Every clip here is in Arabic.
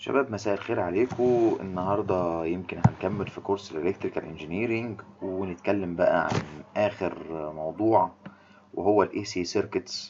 شباب، مساء الخير عليكم. النهاردة يمكن هنكمل في كورس الالكتريكال انجينيرينج ونتكلم بقى عن اخر موضوع، وهو الاي سي سيركتس،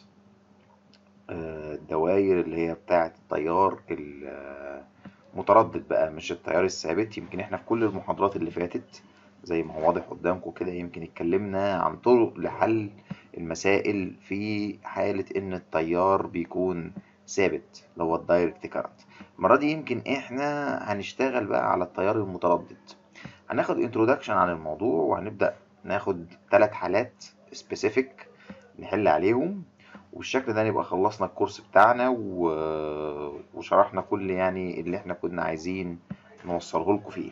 الدوائر اللي هي بتاعة التيار المتردد بقى، مش التيار الثابت. يمكن احنا في كل المحاضرات اللي فاتت زي ما هو واضح قدامكم كده يمكن اتكلمنا عن طرق لحل المسائل في حالة ان التيار بيكون ثابت، اللي هو الدايركت كارنت. المرة دي يمكن احنا هنشتغل بقى على التيار المتردد. هناخد انترودكشن عن الموضوع، وهنبدأ ناخد 3 حالات سبيسيفيك نحل عليهم، وبالشكل ده نبقى خلصنا الكورس بتاعنا وشرحنا كل يعني اللي احنا كنا عايزين نوصله لكم فيه.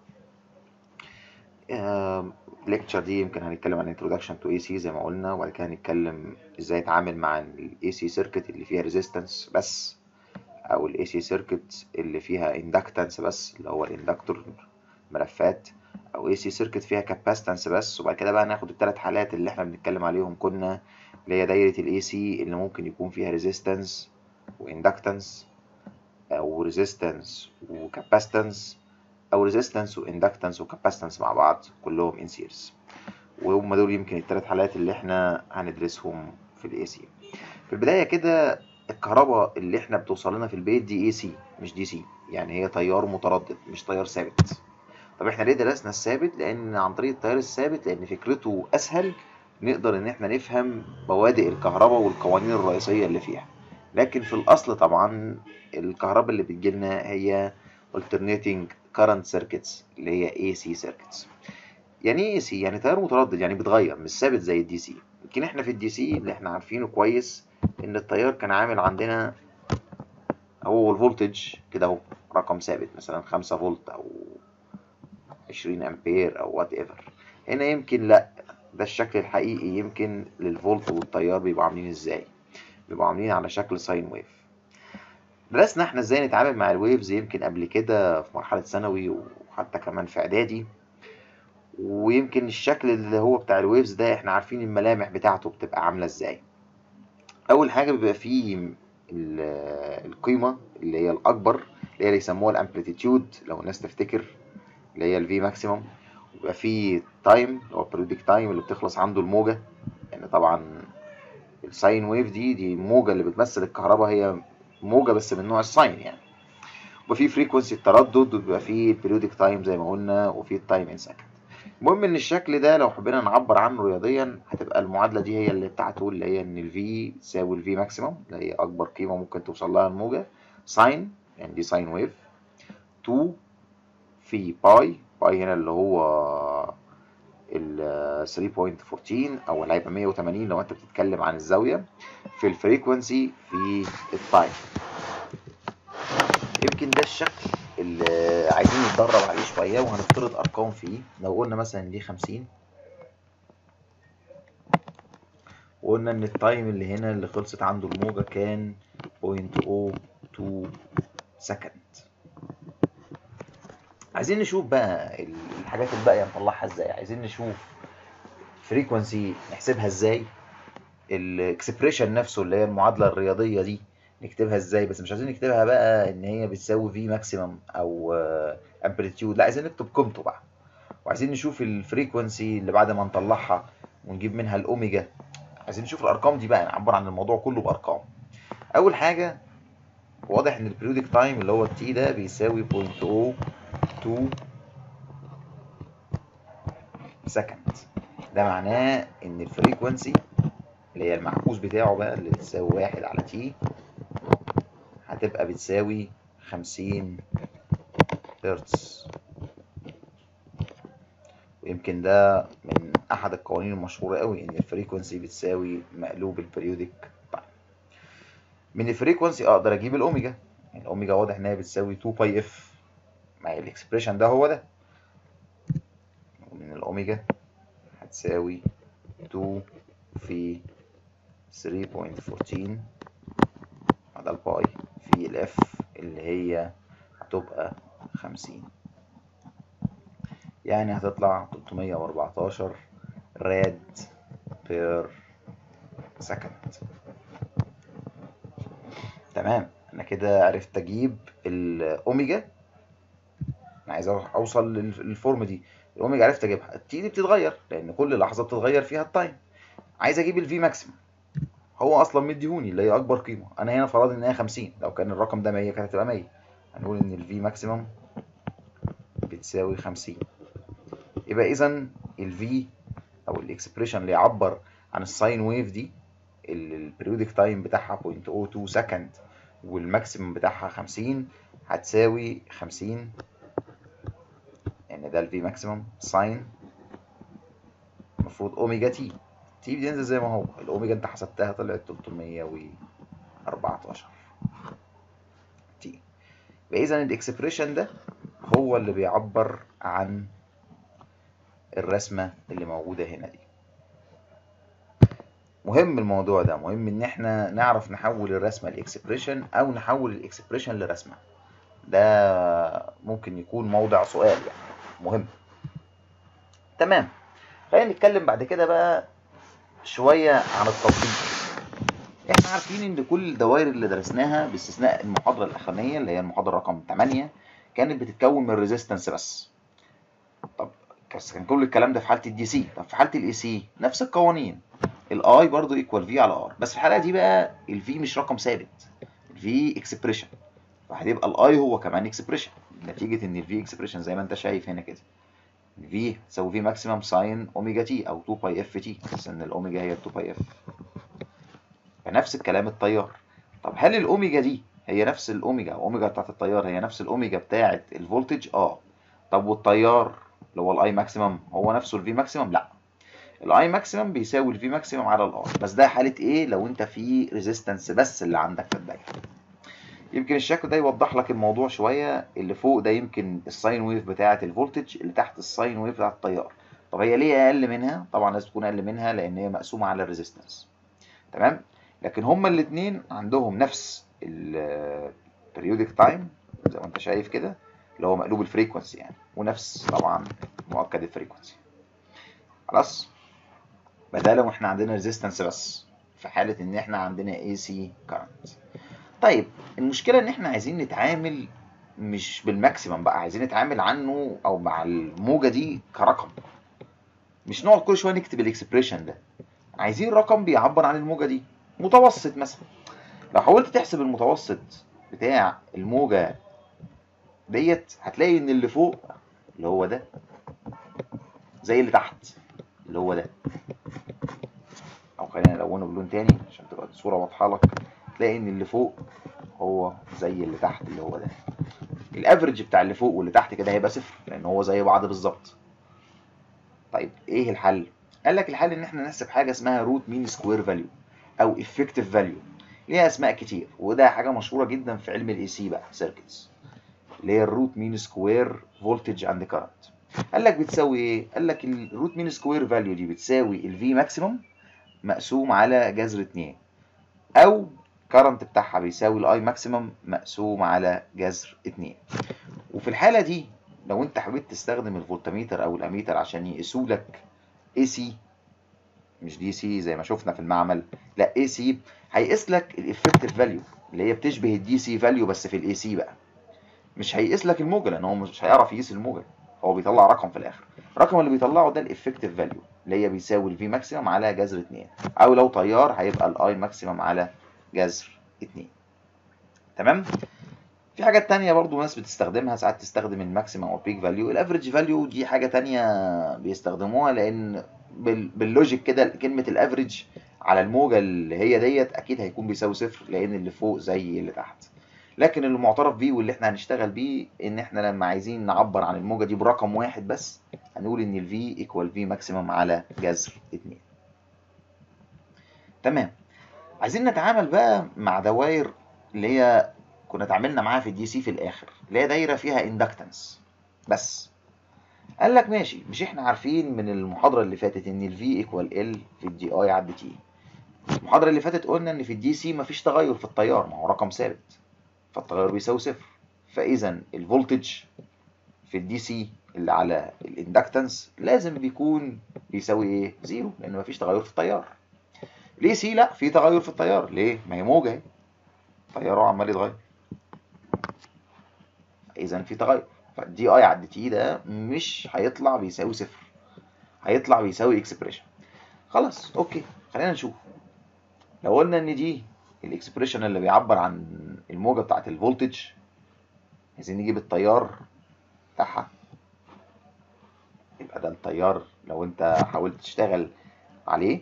الليكتشر دي يمكن هنتكلم عن introduction to AC زي ما قلنا، وبعد كده هنتكلم ازاي اتعامل مع ال AC circuit اللي فيها resistance بس، او ال AC circuit اللي فيها inductance بس اللي هو الاندكتور ملفات، او AC circuit فيها capacitance بس. وبعد كده بقى ناخد ال3 حالات اللي احنا بنتكلم عليهم كنا، اللي هي دايرة ال AC اللي ممكن يكون فيها resistance واندكتنس، او resistance وكاباستنس، او resistance واندكتنس وكاباستنس مع بعض كلهم ان سيريز. وهم دول يمكن ال3 حالات اللي احنا هندرسهم في الاي سي. في البدايه كده، الكهرباء اللي احنا بتوصل لنا في البيت دي اي سي مش دي سي، يعني هي تيار متردد مش تيار ثابت. طب احنا ليه درسنا الثابت؟ لان عن طريق التيار الثابت، لان فكرته اسهل، نقدر ان احنا نفهم مبادئ الكهرباء والقوانين الرئيسيه اللي فيها. لكن في الاصل طبعا الكهرباء اللي بتجيلنا هي alternating current circuits اللي هي AC circuits. يعني ايه AC؟ يعني تيار متردد، يعني بيتغير مش ثابت زي الدي سي. يمكن احنا في الدي سي اللي احنا عارفينه كويس ان التيار كان عامل عندنا هو الفولتج كده اهو، رقم ثابت مثلا 5 فولت او 20 امبير او وات ايفر. هنا يمكن لا، ده الشكل الحقيقي يمكن للفولت والتيار بيبقوا عاملين ازاي، بيبقوا عاملين على شكل ساين ويف. درسنا احنا ازاي نتعامل مع الويفز يمكن قبل كده في مرحلة ثانوي وحتى كمان في اعدادي. ويمكن الشكل اللي هو بتاع الويفز ده احنا عارفين الملامح بتاعته بتبقى عاملة ازاي. اول حاجة بيبقى فيه القيمة اللي هي الاكبر، اللي هي يسموها الامبليتيود لو الناس تفتكر، اللي هي الفي ماكسيمم. ويبقى فيه تايم اللي هو البريودك تايم اللي بتخلص عنده الموجة، يعني طبعا الساين ويف دي الموجة اللي بتمثل الكهرباء، هي موجة بس من نوع الساين يعني. ويبقى فيه فريكونسي التردد، ويبقى فيه البريودك تايم زي ما قلنا، وفيه التايم ان سكند. المهم ان الشكل ده لو حبينا نعبر عنه رياضيا هتبقى المعادله دي هي اللي بتاعته، اللي هي ان الفي تساوي الفي ماكسيموم اللي هي اكبر قيمه ممكن توصل لها الموجه، ساين يعني دي ساين ويف، 2 في باي هنا اللي هو ال 3.14 او اللي هيبقى 180 لو انت بتتكلم عن الزاويه، في الفريكونسي في التايم. يمكن ده الشكل اللي عايزين نتدرب عليه شويه، وهنفترض ارقام فيه. لو قلنا مثلا دي 50، وقلنا ان التايم اللي هنا اللي خلصت عنده الموجة كان 0.02 سكند. عايزين نشوف بقى الحاجات الباقية نطلعها ازاي. عايزين نشوف فريكونسي نحسبها ازاي، الاكسبريشن نفسه اللي هي المعادلة الرياضية دي نكتبها ازاي، بس مش عايزين نكتبها بقى ان هي بتساوي في ماكسيمم او امبليتيود، لا عايزين نكتب قيمته بقى. وعايزين نشوف الفريكونسي اللي بعد ما نطلعها ونجيب منها الاوميجا. عايزين نشوف الارقام دي بقى، نعبر عن الموضوع كله بارقام. اول حاجه واضح ان البريودك تايم اللي هو التي ده بيساوي 0.02 سكند. ده معناه ان الفريكونسي اللي هي المعكوس بتاعه بقى اللي بتساوي 1 على تي هتبقى بتساوي 50 هرتز. ويمكن ده من احد القوانين المشهوره قوي ان الفريكونسي بتساوي مقلوب البريودك تايم. من الفريكونسي اقدر اجيب الاوميجا. الاوميجا واضح انها بتساوي 2 باي اف، مع الاكسبريشن ده هو ده. ومن الاوميجا هتساوي 2 في 3.14 على الباي في الاف اللي هي هتبقى 50، يعني هتطلع 314 راد بير سكند. تمام، انا كده عرفت اجيب الاوميجا. انا عايز اوصل للفورم دي. الاوميجا عرفت اجيبها. التي دي بتتغير لان كل لحظه بتتغير فيها التايم. عايز اجيب الفي ماكسيمم. هو اصلا مديهوني اللي هي اكبر قيمه. انا هنا فرض ان هي 50. لو كان الرقم ده 100 كانت هتبقى 100. هنقول ان الفي ماكسيمم بتساوي 50. يبقى اذا الفي او الاكسبريشن اللي يعبر عن الساين ويف دي البريودك تايم بتاعها 0.02 سكند والماكسيمم بتاعها 50 هتساوي 50. يعني ده الفي ماكسيمم ساين المفروض اوميجا تي. تي بينزل زي ما هو. الاوميجا انت حسبتها طلعت 314 تي. فاذا الاكسبريشن ده هو اللي بيعبر عن الرسمه اللي موجوده هنا دي. مهم الموضوع ده، مهم ان احنا نعرف نحول الرسمه لاكسبريشن او نحول الاكسبريشن لرسمه. ده ممكن يكون موضع سؤال يعني مهم. تمام. خلينا نتكلم بعد كده بقى شويه عن التطبيق. احنا عارفين ان كل الدوائر اللي درسناها باستثناء المحاضره الاخرانيه اللي هي المحاضره رقم 8 كانت بتتكون من ريزيستنس بس. طب كان كل الكلام ده في حاله الدي سي. طب في حاله الاي سي نفس القوانين. الاي برضو ايكوال في على ار، بس في الحاله دي بقى الفي مش رقم ثابت، الفي اكسبريشن. فهتبقى الاي هو كمان اكسبريشن نتيجه ان الفي اكسبريشن زي ما انت شايف هنا كده. في تساوي في ماكسيمم ساين اوميجا تي او 2 باي اف تي، بس ان الاوميجا هي 2 باي اف. فنفس الكلام التيار. طب هل الاوميجا دي هي نفس الاوميجا او اوميجا بتاعت التيار هي نفس الاوميجا بتاعت الفولتج؟ طب والتيار اللي هو الاي ماكسيمم هو نفسه الفي ماكسيمم؟ لا، الاي ماكسيمم بيساوي الفي ماكسيمم على الار، بس ده حاله ايه؟ لو انت في ريزيستنس بس اللي عندك في الدايره. يمكن الشكل ده يوضح لك الموضوع شويه. اللي فوق ده يمكن الساين ويف بتاعه الفولتج، اللي تحت الساين ويف بتاعه التيار. طب هي ليه اقل منها؟ طبعا لازم تكون اقل منها لان هي مقسومه على الريزيستنس. تمام. لكن هما الاثنين عندهم نفس البريودك تايم زي ما انت شايف كده اللي هو مقلوب الفريكونسي يعني، ونفس طبعا مؤكد الفريكونسي. خلاص. ده لو احنا عندنا ريزيستنس بس في حاله ان احنا عندنا اي سي كارنت. طيب المشكله ان احنا عايزين نتعامل مش بالماكسيمم بقى، عايزين نتعامل عنه او مع الموجه دي كرقم. مش نقعد كل شويه نكتب الاكسبريشن ده. عايزين رقم بيعبر عن الموجه دي، متوسط مثلا. لو حاولت تحسب المتوسط بتاع الموجه ديت هتلاقي ان اللي فوق اللي هو ده زي اللي تحت اللي هو ده. او خلينا نلونه بلون تاني عشان تبقى الصوره واضحه لك. تلاقي ان اللي فوق هو زي اللي تحت اللي هو ده. الافريج بتاع اللي فوق واللي تحت كده هيبقى صفر لان هو زي بعض بالظبط. طيب ايه الحل؟ قال لك الحل ان احنا نحسب حاجه اسمها روت مين سكوير فاليو او افكتيف فاليو. ليها اسماء كتير وده حاجه مشهوره جدا في علم الاي سي بقى سيركتس، اللي هي الروت مين سكوير فولتج اند كارنت. قال لك بتساوي ايه؟ قال لك الروت مين سكوير فاليو دي بتساوي الفي ماكسيمم مقسوم على جذر 2، او كارنت بتاعها بيساوي الاي ماكسيمم مقسوم على جذر 2. وفي الحاله دي لو انت حبيت تستخدم الفولتميتر او الاميتر عشان يقيسوا لك اي سي مش دي سي زي ما شفنا في المعمل، لا اي سي، هيقيس لك الافكتيف فاليو اللي هي بتشبه الدي سي فاليو بس في الاي سي بقى. مش هيقيس لك الموجه لان هو مش هيعرف يقيس الموجه، هو بيطلع رقم في الاخر. الرقم اللي بيطلعه ده الافكتيف فاليو اللي هي بيساوي الفي ماكسيمم على جذر 2، او لو تيار هيبقى الاي ماكسيمم على جذر 2. تمام. في حاجات تانية برضو ناس بتستخدمها ساعات، تستخدم الماكسيمم او بيك فاليو. الافريج فاليو دي حاجة تانية بيستخدموها لان باللوجيك كده كلمة الافريج على الموجة اللي هي ديت اكيد هيكون بيساوي صفر لان اللي فوق زي اللي تحت. لكن اللي معترف بيه واللي احنا هنشتغل بيه ان احنا لما عايزين نعبر عن الموجة دي برقم واحد بس هنقول ان الفي ايكوال في ماكسيمم على جذر 2. تمام. عايزين نتعامل بقى مع دوائر اللي هي كنا اتعاملنا معاها في الدي سي في الاخر، اللي هي دايره فيها اندكتنس بس. قال لك ماشي، مش احنا عارفين من المحاضره اللي فاتت ان الفي ايكوال ال في الدي اي على تي. المحاضره اللي فاتت قلنا ان في الدي سي مفيش تغير في التيار، ما هو رقم ثابت فالتغير بيساوي صفر. فاذا الفولتج في الدي سي اللي على الاندكتنس لازم بيكون بيساوي ايه؟ زيرو لان مفيش تغير في التيار. ليه سي لا في تغير في التيار؟ ليه؟ ما هي موجه اهي، تياره عمال يتغير. اذا في تغير. فالدي اي على الدي تي ده مش هيطلع بيساوي صفر، هيطلع بيساوي اكسبريشن. خلاص اوكي، خلينا نشوف. لو قلنا ان دي الاكسبريشن اللي بيعبر عن الموجه بتاعه الفولتج، عايزين نجيب التيار بتاعها، يبقى ده التيار لو انت حاولت تشتغل عليه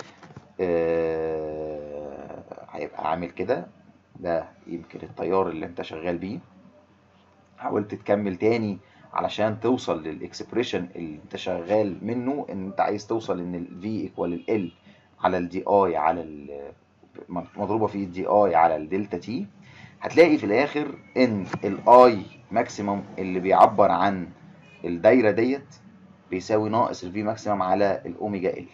هيبقى عامل كده. ده يمكن التيار اللي انت شغال بيه. حاولت تكمل تاني علشان توصل للاكسبريشن اللي انت شغال منه، ان انت عايز توصل ان ال V equal ال L على ال DI على مضروبة في الدي اي على الدلتا تي. هتلاقي في الاخر ان الاي ماكسيمم اللي بيعبر عن الدايرة ديت بيساوي ناقص ال V ماكسيمم على الاوميجا ال،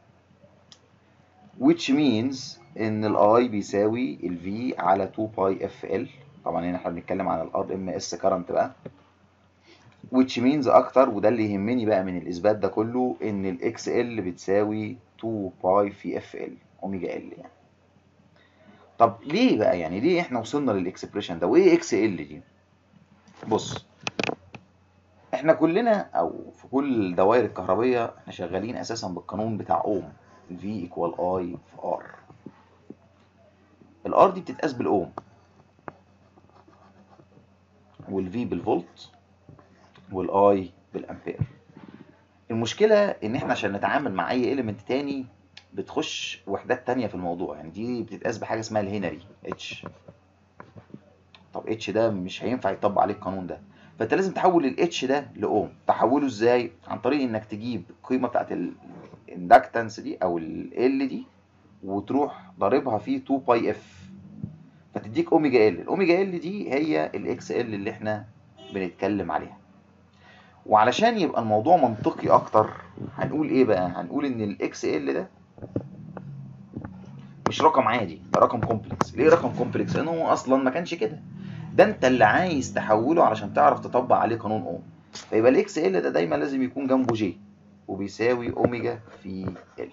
which means ان الاي بيساوي ال V على 2 باي اف ال. طبعا هنا احنا بنتكلم عن ال RMS current بقى، which means اكتر، وده اللي يهمني بقى من الاثبات ده كله، ان الاكس ال بتساوي 2 باي في اف ال اوميجا ال يعني. طب ليه بقى، يعني ليه احنا وصلنا للاكسبريشن ده، وايه اكس ال دي؟ بص، احنا كلنا او في كل الدوائر الكهربيه احنا شغالين اساسا بالقانون بتاع اوم، V equal I في R. الار دي بتتقاس بالاوم، والفي بالفولت، والاي بالامبير. المشكله ان احنا عشان نتعامل مع اي اليمنت تاني بتخش وحدات تانية في الموضوع، يعني دي بتتقاس بحاجه اسمها الهنري اتش. طب اتش ده مش هينفع يطبق عليه القانون ده، فانت لازم تحول الاتش ده لاوم. تحوله ازاي؟ عن طريق انك تجيب القيمه بتاعت الاندكتنس دي او ال دي، وتروح ضاربها في 2 باي اف، فتديك اوميجا ال. الاوميجا ال دي هي الاكس ال اللي احنا بنتكلم عليها. وعلشان يبقى الموضوع منطقي اكتر هنقول ايه بقى؟ هنقول ان الاكس ال ده مش رقم عادي، ده رقم كومبلكس. ليه رقم كومبلكس؟ لانه هو اصلا ما كانش كده، ده انت اللي عايز تحوله علشان تعرف تطبق عليه قانون اوم. فيبقى الاكس ال ده دايما لازم يكون جنبه جي، وبيساوي اوميجا في ال.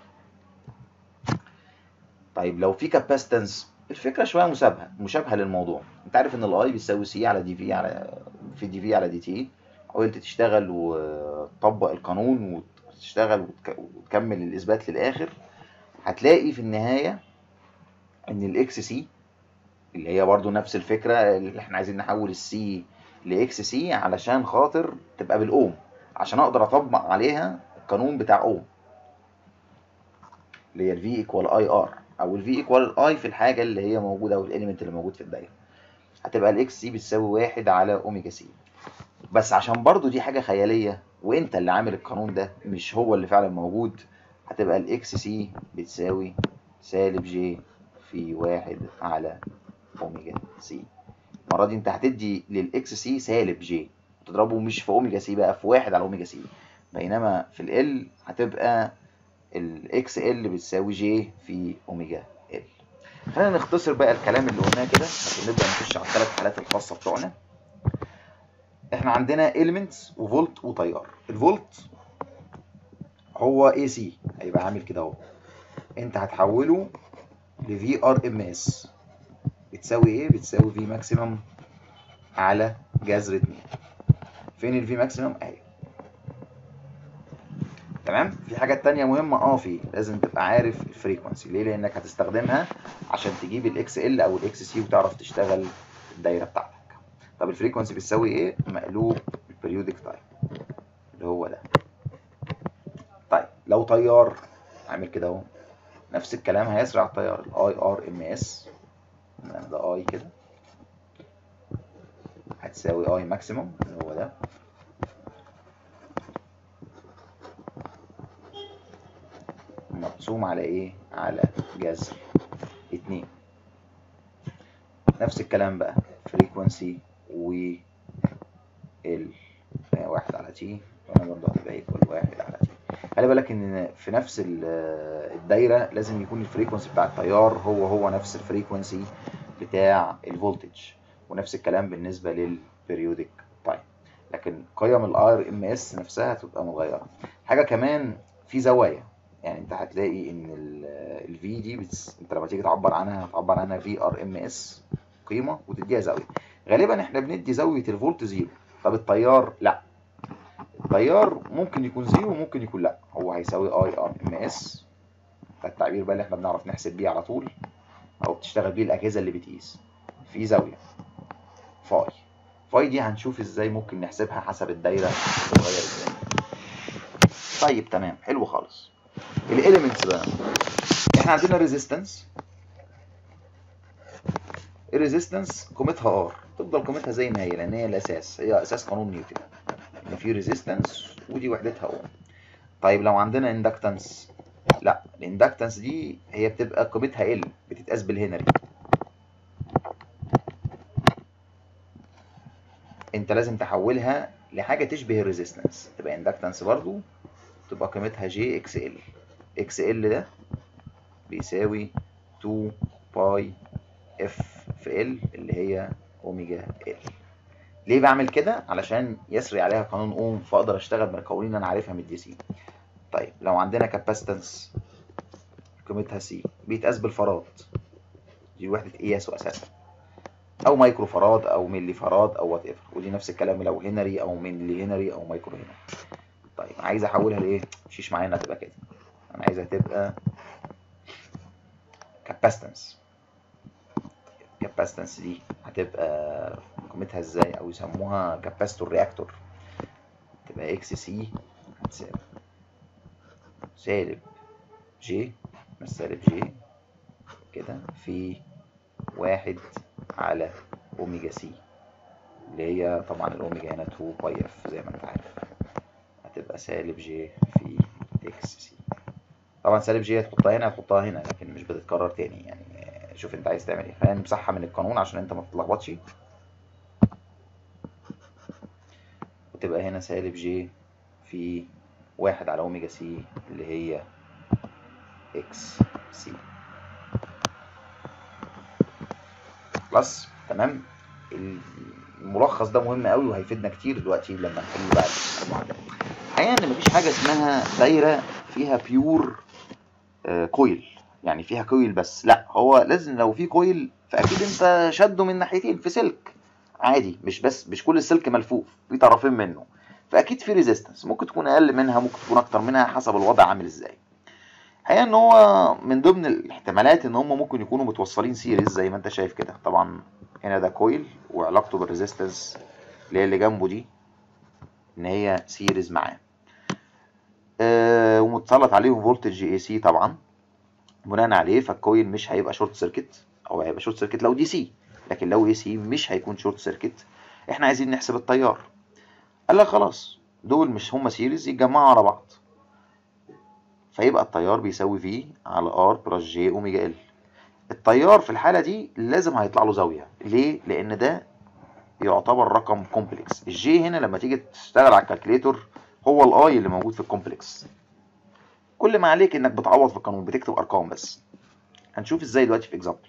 طيب لو في كاباستنس، الفكره شويه مشابهه للموضوع. انت عارف ان الاي بيساوي سي على دي في على في دي في على دي تي. حاولت تشتغل وتطبق القانون وتشتغل وتكمل الاثبات للاخر، هتلاقي في النهايه ان الاكس سي اللي هي برضو نفس الفكره، اللي احنا عايزين نحول السي لاكس سي علشان خاطر تبقى بالاوم، عشان اقدر اطبق عليها القانون بتاع اوم اللي هي الفي ايكوال اي ار، او الفي ايكوال اي في الحاجه اللي هي موجوده او الاليمنت اللي موجود في الدايره. هتبقى الاكس سي بتساوي 1 على اوميجا سي. بس عشان برضو دي حاجه خياليه وانت اللي عامل القانون ده مش هو اللي فعلا موجود، هتبقى الاكس سي بتساوي سالب جي في 1 على اوميجا سي. المره دي انت هتدي للاكس سي سالب جي، وتضربه مش في اوميجا سي بقى، في 1 على اوميجا سي. بينما في ال هتبقى الاكس ال بتساوي جي في اوميجا ال. خلينا نختصر بقى الكلام اللي قلناه كده عشان نبدا نخش على الثلاث حالات الخاصه بتوعنا. احنا عندنا elements وفولت وتيار. الفولت هو AC، هيبقى عامل كده اهو. انت هتحوله ل VRMS بتساوي ايه؟ بتساوي V ماكسيمم على جذر 2. فين ال V ماكسيمم؟ اهي. تمام. في حاجات تانية مهمة في لازم تبقى عارف الفريكونسي. ليه؟ لانك هتستخدمها عشان تجيب الاكس ال او الاكس سي وتعرف تشتغل الدايره بتاعتك. طب الفريكونسي بتساوي ايه؟ مقلوب البريودك تايم اللي هو ده. طيب لو تيار عامل كده اهو، نفس الكلام هيسرع التيار. الاي ار ام اس ده اي كده هتساوي اي ماكسيموم اللي هو ده مقسوم على ايه؟ على جذر 2. نفس الكلام بقى فريكونسي و ال 1 على تي، وانا برضه هتبقى ايكوال 1 على تي. خلي بالك ان في نفس الدايره لازم يكون الفريكونسي بتاع التيار هو نفس الفريكونسي بتاع الفولتج، ونفس الكلام بالنسبه للبريودك تايم. لكن قيم الار ام اس نفسها هتبقى متغيره. حاجه كمان، في زوايا. يعني انت هتلاقي ان الفي دي انت لما تيجي تعبر عنها هتعبر عنها في ار ام اس قيمه وتديها زاويه. غالبا احنا بندي زاويه الفولت زيرو. طب التيار لا، التيار ممكن يكون زيرو وممكن يكون لا، هو هيساوي اي ار ام اس، ده التعبير بقى اللي احنا بنعرف نحسب بيه على طول او بتشتغل بيه الاجهزه اللي بتقيس، في زاويه فاي. فاي دي هنشوف ازاي ممكن نحسبها حسب الدايره بتتغير ازاي. طيب تمام، حلو خالص. الاليمنتس بقى، احنا عندنا ريزيستنس، الريزيستنس قيمتها ار، تفضل قيمتها زي ما هي لان هي الاساس، هي اساس قانون نيوتن ان في ريزيستنس ودي وحدتها اوم. طيب لو عندنا اندكتنس، لا، الاندكتنس دي هي بتبقى قيمتها ال، بتتقاس بالهنري. انت لازم تحولها لحاجه تشبه الريزيستنس، تبقى اندكتنس برضو، تبقى قيمتها جي اكس ال. اكس ال ده بيساوي 2 باي اف في ال اللي هي اوميجا ال. ليه بعمل كده؟ علشان يسري عليها قانون اوم، فاقدر اشتغل بالقوانين انا عارفها من الدي سي. طيب لو عندنا كاباسيتنس قيمتها سي، بيتقاس بالفراد، دي وحده قياسه اساسا، او مايكرو فراد او ملي فراد او وات ايفر، ودي نفس الكلام لو هنري او ملي هنري او مايكرو هنري. طيب عايز احولها لايه؟ مشيش معايا انها تبقى كده، انا عايزها تبقى كاباسيتنس. الكاباسيتنس دي هتبقى قيمتها ازاي؟ او يسموها كاباسيتور رياكتور، تبقى اكس سي هتساوي سالب جي، مش سالب جي كده، في 1 على اوميجا سي، اللي هي طبعا الاوميجا هنا 2 باي اف زي ما انت عارف، هتبقى سالب جي في اكس سي. طبعا سالب جي هتحطها هنا هتحطها هنا، لكن مش بتتكرر تاني يعني. شوف انت عايز تعمل ايه، خلينا نمسحها من القانون عشان انت ما تتلخبطش، وتبقى هنا سالب جي في 1 على اوميجا سي اللي هي اكس سي. خلاص تمام. الملخص ده مهم قوي وهيفيدنا كتير دلوقتي لما نحل بقى المعادلات. الحقيقه ان مفيش حاجه اسمها دايره فيها بيور كويل، يعني فيها كويل بس، لا، هو لازم لو في كويل فاكيد انت شده من ناحيتين في سلك عادي، مش كل السلك ملفوف، في طرفين منه، فاكيد في ريزيستنس، ممكن تكون اقل منها ممكن تكون اكتر منها حسب الوضع عامل ازاي. الحقيقه ان هو من ضمن الاحتمالات ان هم ممكن يكونوا متوصلين سيريز زي ما انت شايف كده. طبعا هنا ده كويل وعلاقته بالريزيستنس اللي جنبه دي ان هي سيريز معاه، ومتسلط عليهم فولتج اي سي طبعا بناء عليه، فالكويل مش هيبقى شورت سيركت، او هيبقى شورت سيركت لو دي سي، لكن لو اي سي مش هيكون شورت سيركت. احنا عايزين نحسب التيار، قال لك خلاص دول مش هما سيريز، يتجمعوا على بعض، فيبقى التيار بيساوي في على ار بلس جي اوميجا ال. التيار في الحاله دي لازم هيطلع له زاويه، ليه؟ لان ده يعتبر رقم كومبلكس. الجي هنا لما تيجي تشتغل على الكالكليتور هو الاي اللي موجود في الكومبلكس، كل ما عليك انك بتعوض في القانون، بتكتب ارقام بس. هنشوف ازاي دلوقتي في اكزامبل.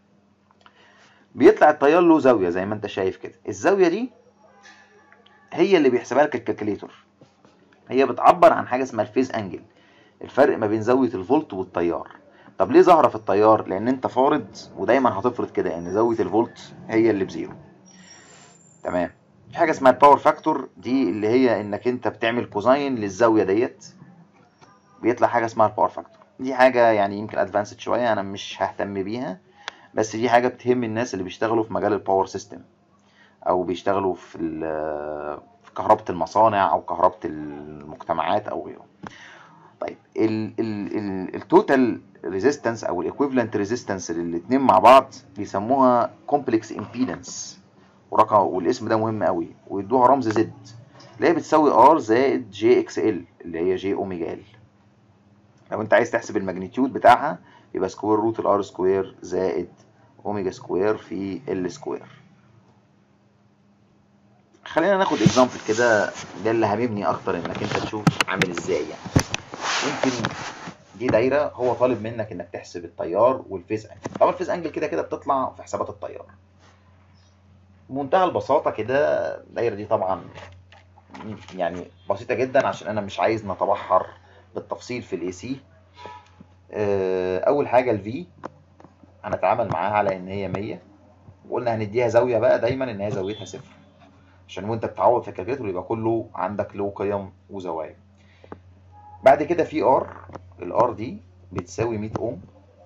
بيطلع التيار له زاويه زي ما انت شايف كده، الزاويه دي هي اللي بيحسبها لك الكالكليتور، هي بتعبر عن حاجه اسمها الفيز انجل، الفرق ما بين زاويه الفولت والتيار. طب ليه ظاهره في التيار؟ لان انت فارض، ودايما هتفرض كده، ان زاويه الفولت هي اللي بزيرو. تمام. في حاجه اسمها الباور فاكتور، دي اللي هي انك انت بتعمل كوزاين للزاويه ديت، بيطلع حاجه اسمها الباور فاكتور. دي حاجه يعني يمكن ادفانسد شويه، انا مش ههتم بيها، بس دي حاجه بتهم الناس اللي بيشتغلوا في مجال الباور سيستم، او بيشتغلوا في كهرباء المصانع او كهرباء المجتمعات او غيره. طيب التوتال ريزيستنس او الايكويفالنت ريزيستنس للاثنين مع بعض بيسموها كومبلكس امبيدنس، والاسم ده مهم قوي، ويدوها رمز زد اللي هي بتساوي ار زائد جي اكس ال اللي هي جي اوميجا ال. لو انت عايز تحسب الماجنتيود بتاعها يبقى سكوير روت الار سكوير زائد اوميجا سكوير في ال سكوير. خلينا ناخد اكزامبل كده، ده اللي هاممني اكتر انك انت تشوف عامل ازاي. يعني يمكن دي دايره هو طالب منك انك تحسب التيار والفيز انجل. طبعا الفيز انجل كده كده بتطلع في حسابات التيار بمنتهى البساطه كده. الدايره دي طبعا يعني بسيطه جدا عشان انا مش عايز نتبحر بالتفصيل في الاي سي. اول حاجه الفي هنتعامل معاها على ان هي 100 وقلنا هنديها زاويه بقى دايما ان هي زاويتها صفر، عشان وانت بتعوض في الكالكوليتر يبقى كله عندك له قيم وزوايا. بعد كده في ار، الار دي بتساوي 100 اوم،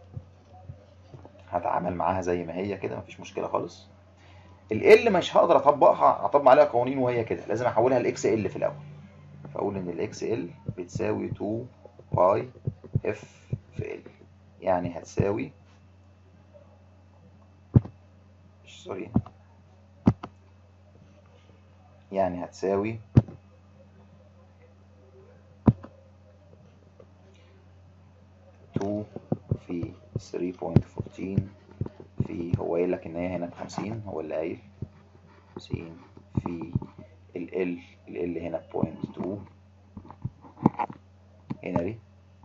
هتعامل معاها زي ما هي كده مفيش مشكله خالص. ال مش هقدر اطبقها، اطبق عليها قوانين وهي كده، لازم احولها لاكس ال في الاول. فاقول ان الاكس ال بتساوي 2 باي اف في ال، يعني هتساوي سوري، يعني هتساوي 2 في 3.14 في، هو قايل لك ان هي هنا ب50، هو اللي قايل 50 في ال هنا ب.2 هنري،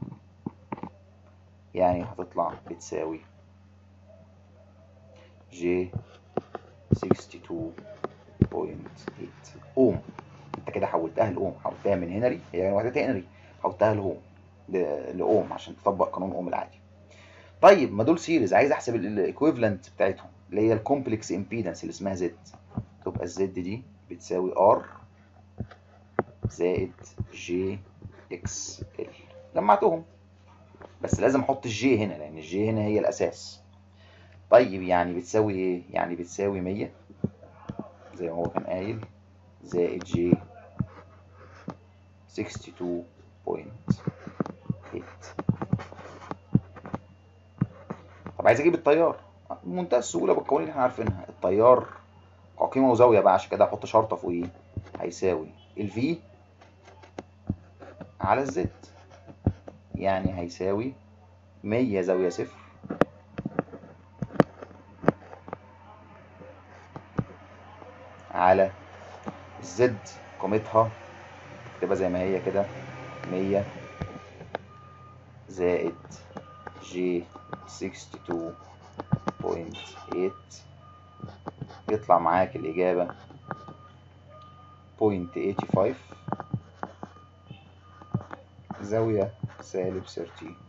يعني هتطلع بتساوي ج 62.8 اوم. انت كده حولتها لاوم، حولتها من هنري، هي وحدتها هنري، حولتها لاوم عشان تطبق قانون اوم العادي. طيب ما دول سيريز، عايز احسب الايكويفالنت بتاعتهم اللي هي الكومبلكس امبيدنس اللي اسمها زد، تبقى الزد دي بتساوي ار زائد جي اكس ال. جمعتهم، بس لازم احط الجي هنا لان الجي هنا هي الاساس. طيب يعني بتساوي ايه؟ يعني بتساوي 100 زي ما هو كان قايل زائد جي 62.8. طب عايز اجيب التيار بمنتهى السهوله بالقوانين اللي احنا عارفينها. التيار قيمه وزاويه بقى، عشان كده هحط شرطه فوقيه، هيساوي الفي على الزد، يعني هيساوي 100 زاويه صفر على الزد، قيمتها تبقى زي ما هي كده 100 زائد جي 62.8، يطلع معاك الإجابة 0.85 زاوية سالب 32.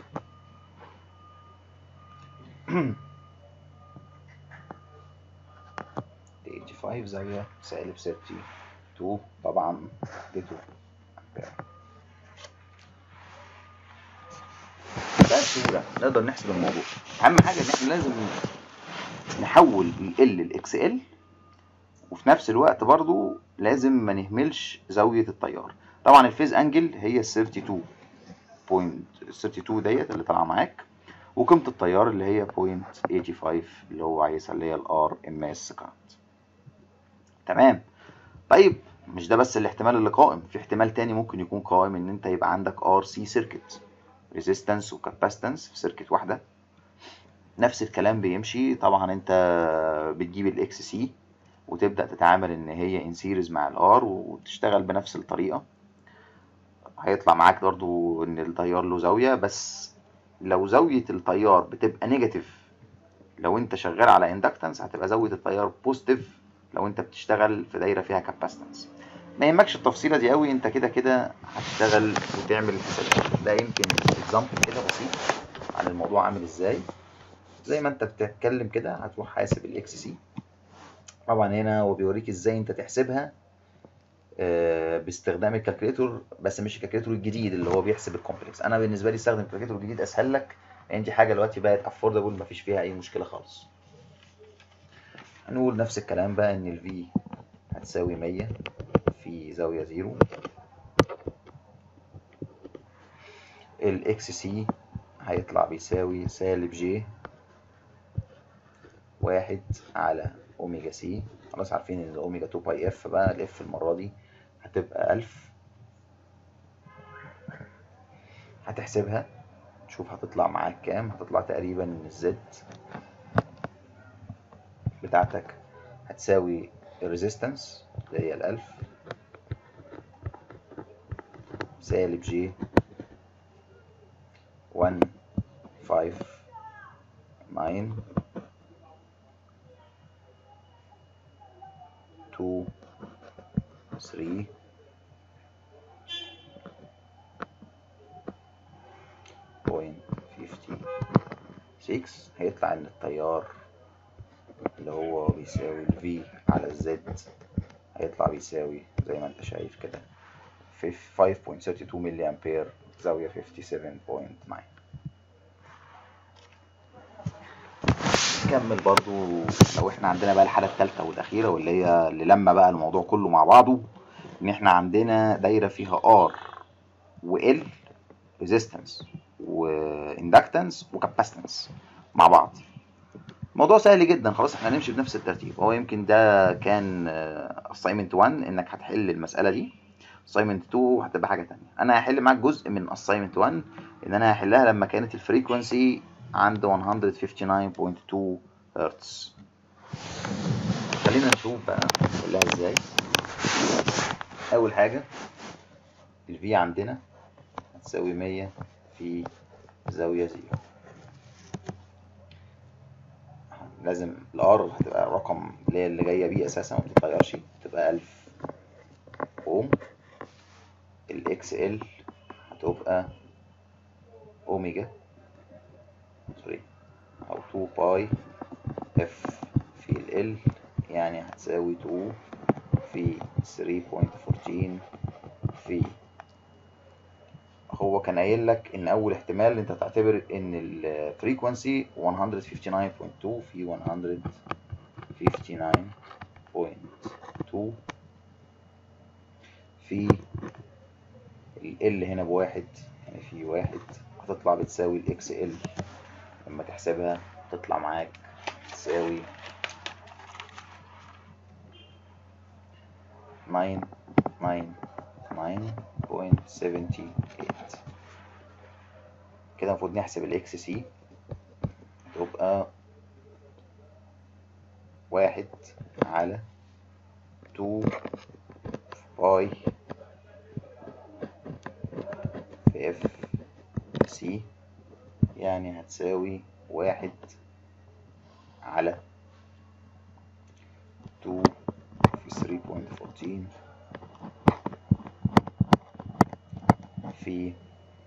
85 زاوية سالب 32 طبعا دي 2 أمبير. ده سهولة نقدر نحسب الموضوع. أهم حاجة إن إحنا لازم نحول ال الإكس ال، وفي نفس الوقت برضو لازم ما نهملش زاوية التيار. طبعا الفيز انجل هي 32 ديت اللي طالعة معاك، وقيمة التيار اللي هي 0.85 اللي هو عايزها اللي هي الار ام اس كارنت. تمام. طيب مش ده بس الاحتمال اللي قائم، في احتمال تاني ممكن يكون قائم، ان انت يبقى عندك ار سي سيركت، ريزيستنس وكاباسيتنس في سيركت واحدة. نفس الكلام بيمشي طبعا، انت بتجيب الاكس سي وتبدأ تتعامل ان هي ان سيريز مع الار وتشتغل بنفس الطريقة. هيطلع معاك برضو ان التيار له زاوية، بس لو زاوية التيار بتبقى نيجاتيف لو انت شغال على اندكتنس، هتبقى زاوية التيار بوزيتيف لو انت بتشتغل في دايرة فيها كاباسيتنس. ما يهمكش التفصيلة دي قوي، انت كده كده هتشتغل وتعمل الحسابات. ده يمكن اكزامبل كده بسيط عن الموضوع عامل ازاي. زي ما انت بتتكلم كده هتروح حاسب الاكس سي. طبعا هنا هو بيوريك ازاي انت تحسبها باستخدام الكالكوليتور، بس مش الكالكوليتور الجديد اللي هو بيحسب الكومبلكس. انا بالنسبه لي استخدم الكالكوليتور الجديد اسهل لك، لان دي حاجه دلوقتي بقت افوردبل مفيش فيها اي مشكله خالص. هنقول نفس الكلام بقى ان الفي هتساوي 100 في زاويه 0، الاكس سي هيطلع بيساوي سالب جي 1 على اوميجا سي. خلاص عارفين ان الاوميجا 2 باي اف، بقى الاف المره دي هتبقى 1000. هتحسبها تشوف هتطلع معاك كام، هتطلع تقريبا ان الزد بتاعتك هتساوي الريزيستنس اللي هي ال1000 سالب جي 159 2 3 0.56. هيطلع ان التيار اللي هو بيساوي ال V على ال Z هيطلع بيساوي زي ما انت شايف كده 5.32 ملي امبير زاوية 57.9. نكمل برضو. لو احنا عندنا بقى الحالة الثالثة والأخيرة واللي هي اللي لما بقى الموضوع كله مع بعضه، إن احنا عندنا دايرة فيها R و L resistance و inductance و capacitance مع بعض. الموضوع سهل جدا، خلاص احنا هنمشي بنفس الترتيب. هو يمكن ده كان assignment 1 انك هتحل المسألة دي، assignment 2 هتبقى حاجة تانية. انا هحل معاك جزء من assignment 1 ان انا هحلها لما كانت الفريكونسي عند 159.2 هرتز. خلينا نشوف بقى نحلها ازاي. اول حاجة ال V عندنا هتساوي 100 في زاوية 0. لازم الار هتبقى رقم اللي هي اللي جايه بيه اساسا ما بتتغيرش، تبقى 1000 اوم. الاكس ال هتبقى اوميجا سوري او 2 باي اف في ال يعني هتساوي 2 في 3.14 في. هو كان قايل لك ان اول احتمال انت تعتبر ان الفريكونسي 159.2 في 159.2 في ال هنا بواحد، يعني في واحد هتطلع بتساوي الاكس ال لما تحسبها تطلع معاك تساوي 999.78. كده المفروض نحسب الاكس سي تبقى 1 على 2 باي في اف سي، يعني هتساوي 1 على 2 في 3.14 في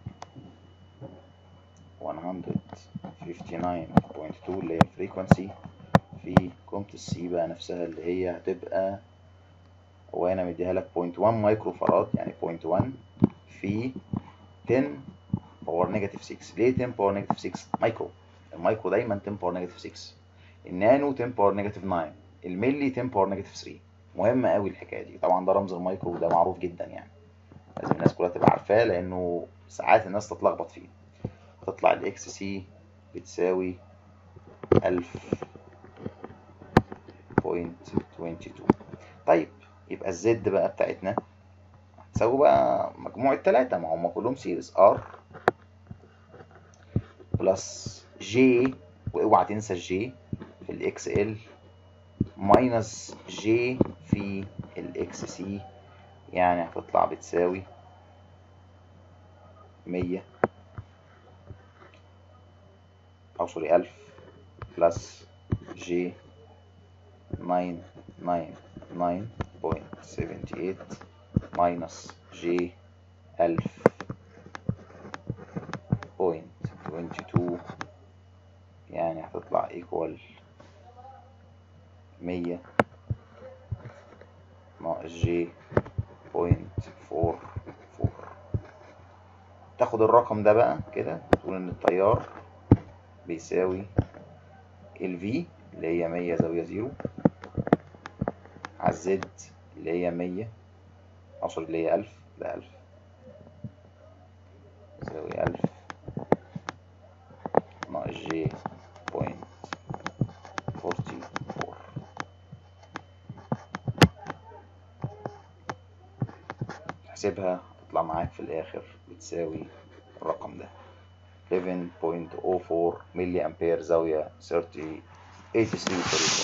159.2 اللي هي الفريكونسي في قيمة السي بقى نفسها اللي هي هتبقى، هو هنا مديها لك 0.1 مايكرو فراد، يعني 0.1 في 10 باور نيجاتيف 6. ليه 10 باور نيجاتيف 6 مايكرو؟ المايكرو دايما 10 باور نيجاتيف 6، النانو 10 باور نيجاتيف 9، الملي 10 باور نيجاتيف 3. مهمة قوي الحكاية دي. طبعا ده رمز المايكرو وده معروف جدا، يعني لازم الناس كلها تبقى عارفاه لأنه ساعات الناس تتلخبط فيه. تطلع الاكس سي بتساوي 1000.22. طيب يبقى الزد بقى بتاعتنا هتساوي بقى مجموع التلاتة، ما هم كلهم سيريز، ار بلس جي، واوعى تنسى الجي في الاكس ال ماينس جي في الاكس سي، يعني هتطلع بتساوي 100 او سوري 1000 بلس جي 999.78 ماينس جي 1000.22، يعني هتطلع ايكوال 100 ناقص جي 0.44. تاخد الرقم ده بقى كده تقول ان التيار بيساوي ال V اللي هي 100 زاوية 0 على الزد اللي هي 100 أقصد اللي هي 1000، ده 1000 زاوية 1000 ناقص جي 0.44. تحسبها تطلع معاك في الآخر بتساوي الرقم ده 11.04 ملي أمبير زاوية 83.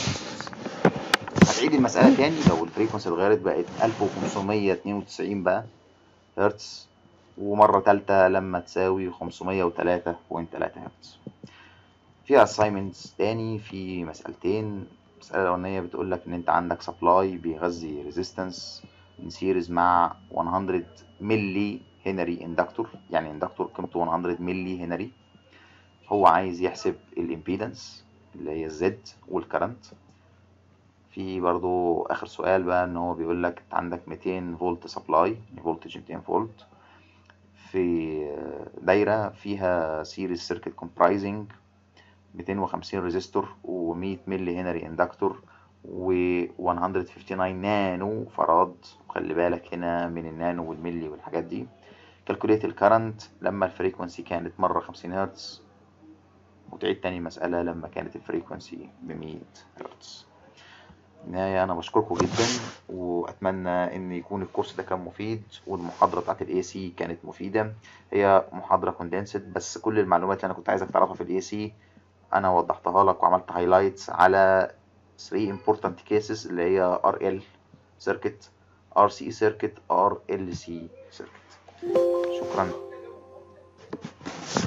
هتعيد المسألة تاني لو الفريكونسي اتغيرت بقت 1592 بقى هرتز، ومرة تالتة لما تساوي 503.3 هرتز. في assignments تاني في مسألتين. المسألة الأولانية بتقول لك إن أنت عندك سبلاي بيغذي ريزيستنس من سيريز مع 100 ملي هنري اندكتور، يعني اندكتور قيمته 100 ملي هنري. هو عايز يحسب الامبيدنس اللي هي الزد والكرنت. في برضو اخر سؤال بقى ان هو بيقول لك انت عندك 200 فولت سبلاي، فولتج 200 فولت في دايره فيها سيريز سيركت كومبرايزنج 250 ريزيستور و100 ملي هنري اندكتور و159 نانو فراد. وخلي بالك هنا من النانو والملي والحاجات دي. كالكوليت الكرنت لما الفريكونسي كانت مرة 50 هرتز، وتعيد تاني المسألة لما كانت الفريكونسي ب100 هرتز. النهاية أنا بشكركم جدا، وأتمنى إن يكون الكورس ده كان مفيد، والمحاضرة بتاعت ال AC كانت مفيدة. هي محاضرة كوندنسد، بس كل المعلومات اللي أنا كنت عايزك تعرفها في ال AC أنا وضحتها لك، وعملت هايلايتس على 3 important cases اللي هي RL circuit، RC circuit، RLC circuit. شكرا.